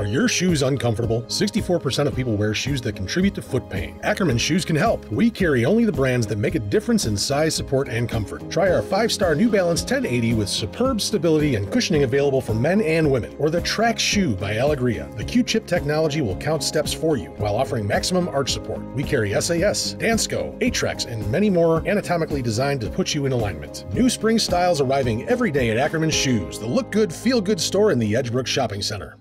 Are your shoes uncomfortable? 64% of people wear shoes that contribute to foot pain. Ackerman shoes can help. We carry only the brands that make a difference in size, support, and comfort. Try our 5-star New Balance 1080 with superb stability and cushioning available for men and women, or the Trax Shoe by Alegria. The Q-chip technology will count steps for you while offering maximum arch support. We carry SAS, Dansko, Atrax, and many more anatomically designed to put you in alignment. New spring styles arriving every day at Ackerman Shoes, the look good, feel good store in the Edgebrook Shopping Center.